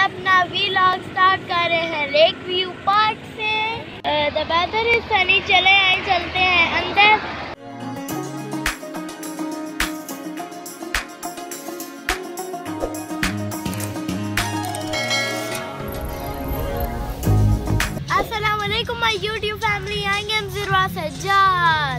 अपना vlog start कर रहे हैं लेक व्यू पार्क से। The weather is sunny. चले आए चलते हैं अंदर। अस्सलाम वालेकुम my YouTube family. I am Sajjad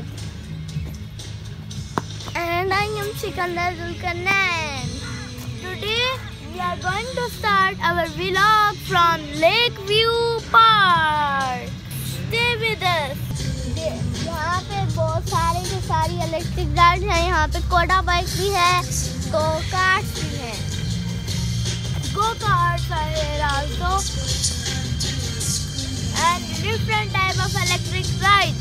and I am sikandarzirwavlog. Today we are going to start our vlog from Lake View Park. Stay with us. यहाँ पे बहुत सारी इलेक्ट्रिक राइड है। यहाँ पे कोडा बाइक भी है, गो कार्ट्स भी है। Go karts are also and different type of electric rides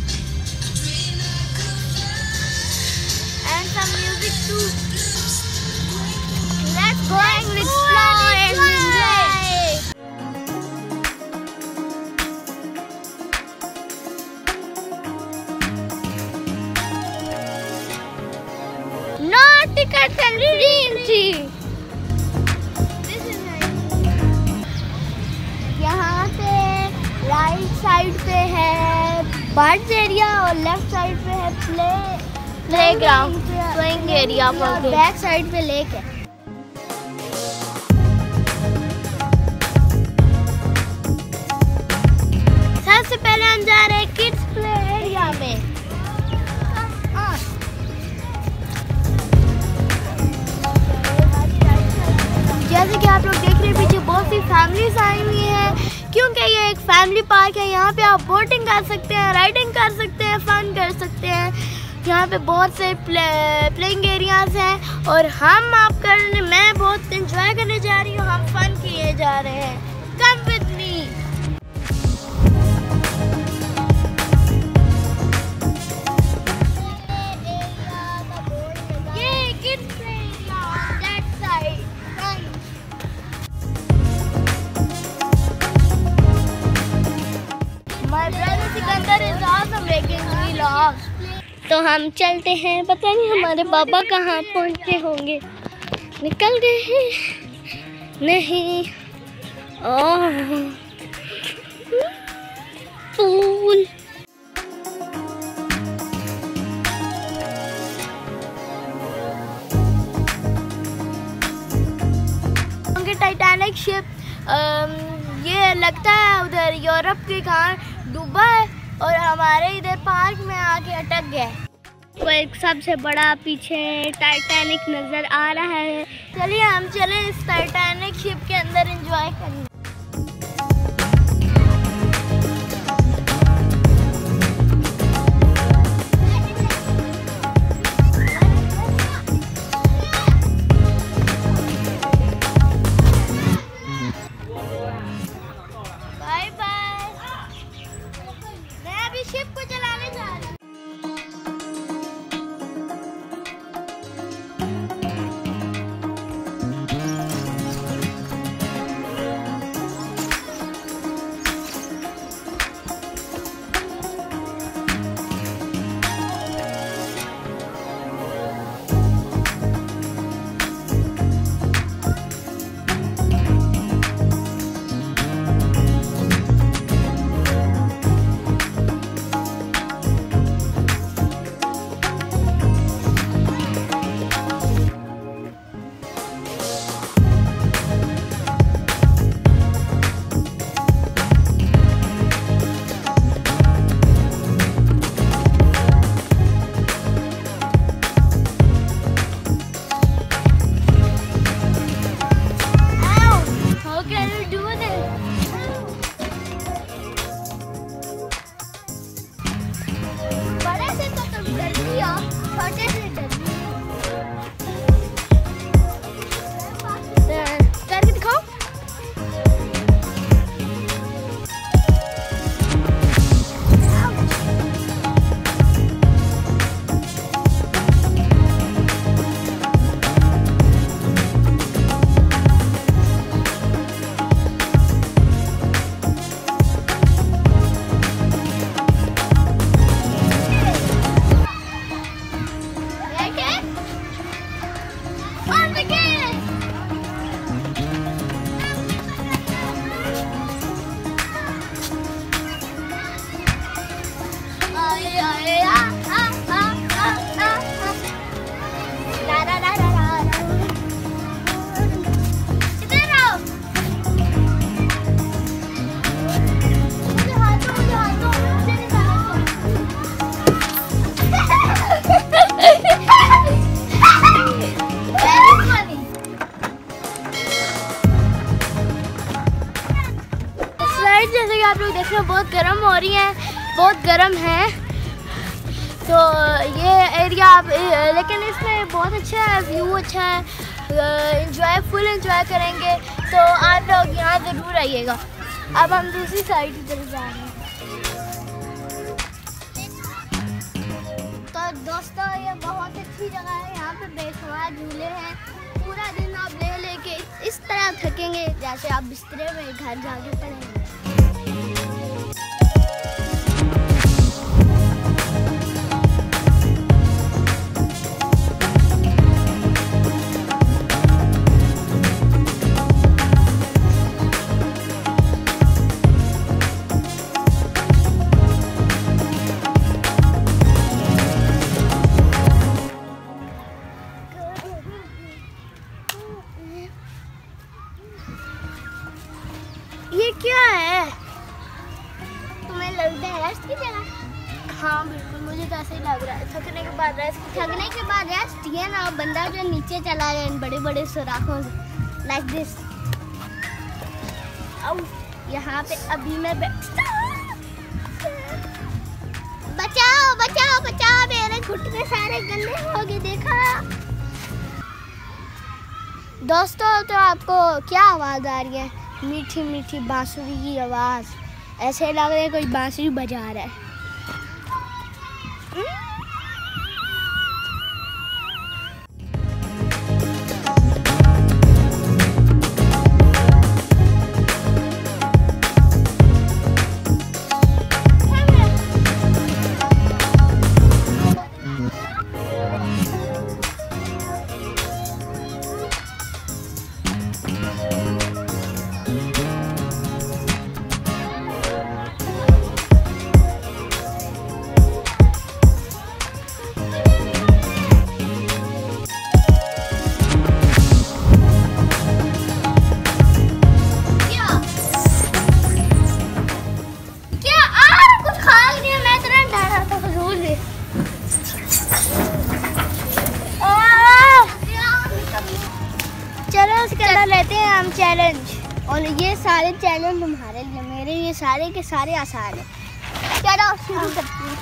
and some music too. Let's go and explore and enjoy. No tickets and free entry. This is nice. यहाँ पे right side पे है birds area और left side पे है playground swing area. Back side पे lake है। सबसे पहले हम जा रहे हैं किड्स प्ले एरिया में। जैसे कि आप लोग देख रहे हैं पीछे बहुत सी फैमिलीज आई हुई हैं, क्योंकि ये एक फैमिली पार्क है। यहाँ पे आप बोटिंग कर सकते हैं, राइडिंग कर सकते हैं, फन कर सकते हैं। यहाँ पे बहुत से प्लेइंग एरियाज हैं और मैं बहुत एंजॉय करने जा रही हूँ। हम फन किए जा रहे हैं। Come with me. ये kids play area on that side. My brother Sikandar is also making vlog. तो हम चलते हैं। पता नहीं हमारे पापा कहाँ पहुँचते होंगे। निकल गए हैं नहीं। ओह पूल। टाइटैनिक शिप ये लगता है उधर यूरोप के कहाँ डूबा है और हमारे इधर पार्क में आके अटक गया। वो एक सबसे बड़ा पीछे टाइटैनिक नजर आ रहा है। चलिए हम चले इस टाइटैनिक शिप के अंदर एंजॉय करने। Bye bye. मैं अभी शिप को चलाने जा रही हूँ। आप लोग देख रहे हो बहुत गर्म हो रही हैं, बहुत गर्म है। तो ये एरिया आप लेकिन इसमें बहुत अच्छा है, व्यू अच्छा है, फुल एंजॉय करेंगे। तो आप लोग यहाँ ज़रूर आइएगा। अब हम दूसरी साइड की तरफ जा रहे हैं। तो दोस्तों ये बहुत अच्छी जगह है, यहाँ पे बेसुमार झूले हैं। पूरा दिन आप लेके इस तरह थकेंगे जैसे आप बिस्तरे में घर जाके पड़ेंगे। ये क्या है? तुम्हें लगता है रेस्ट की जगह? हाँ बिल्कुल, मुझे तो ऐसे ही लग रहा है। थकने के बाद रेस्ट ये ना, बंदा जो नीचे चला जाए इन बड़े बड़े सुराखों से, लाइक दिस। अब यहाँ पे अभी मैं बचाओ बचाओ बचाओ, मेरे घुटने सारे गंदे हो गए। देखा दोस्तों, तो आपको क्या आवाज़ आ रही है? मीठी मीठी बांसुरी की आवाज़, ऐसे लग रहा है कोई बांसुरी बजा रहा है। लेते हैं हम चैलेंज, और ये सारे चैलेंज तुम्हारे लिए, मेरे ये सारे के सारे आसान है। चलो शुरू करते हैं।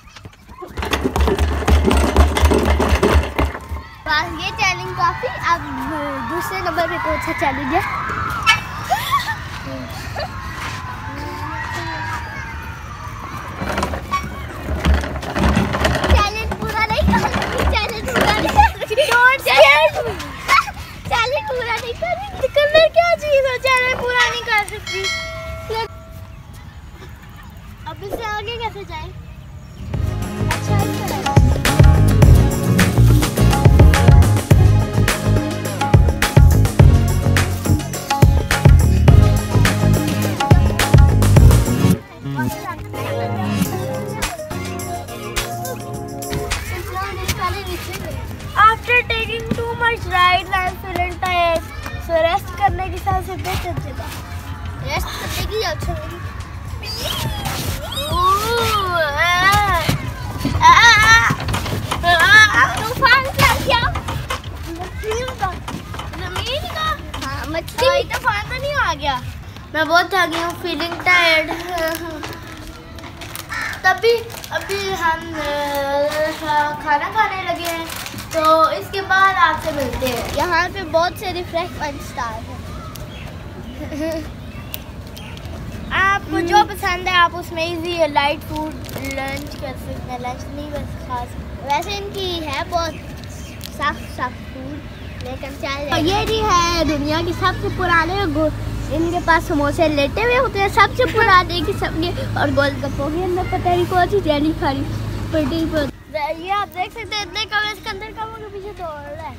बस ये चैलेंज काफी। अब दूसरे नंबर पे कौन सा चैलेंज है? चैलेंज पूरा नहीं कर सकती, चैलेंज पूरा नहीं कर सकती, चैलेंज पूरा नहीं करना क्या चीज है? चैलेंज पूरा नहीं कर सकती। अब इससे आगे कैसे जाए? अच्छा After taking too much rides, I am feeling tired. So rest करने की सबसे बेहतर जगह, रेस्ट करने की अच्छा तूफान क्या क्या? जमीन का? हाँ मछली तूफान तो नहीं आ गया। मैं बहुत थक गई हूँ, फीलिंग टायर्ड। तभी अभी हम खाना खाने लगे हैं, तो इसके बाद आपसे मिलते हैं। यहाँ पे बहुत से रिफ्रेशमेंट स्टार हैं। आपको जो पसंद है आप उसमें इजी लाइट फूड लंच कर सकते हैं। लंच नहीं बस खास, वैसे इनकी है बहुत साफ फूड, लेकिन चल। ये भी है दुनिया की सबसे पुराने, इनके पास समोसे लेटे हुए होते हैं, सबसे पुराने की सबके, और गोलगप्पों के अंदर पता नहीं कौन सी जेली खाली पड़ी पर। ये आप देख सकते हैं इतने कम, इसके अंदर कमों के पीछे दौड़ रहा है।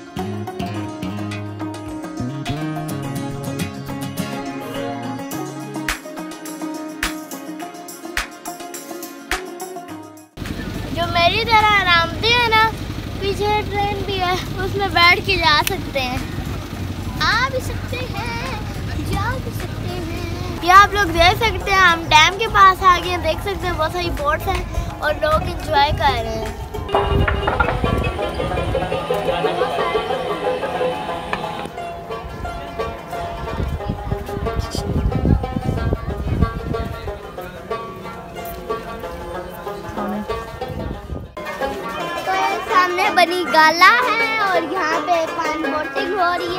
जो मेरी तरह आरामदेह है ना, पीछे ट्रेन भी है, उसमें बैठ के जा सकते हैं, आ भी सकते हैं, जा भी सकते हैं। ये आप लोग देख सकते हैं, हम डैम के पास आ गए हैं। देख सकते हैं बहुत सारी बोट्स हैं और लोग एंजॉय कर रहे हैं। बनी गाला है और यहाँ पे पानी बोटिंग हो रही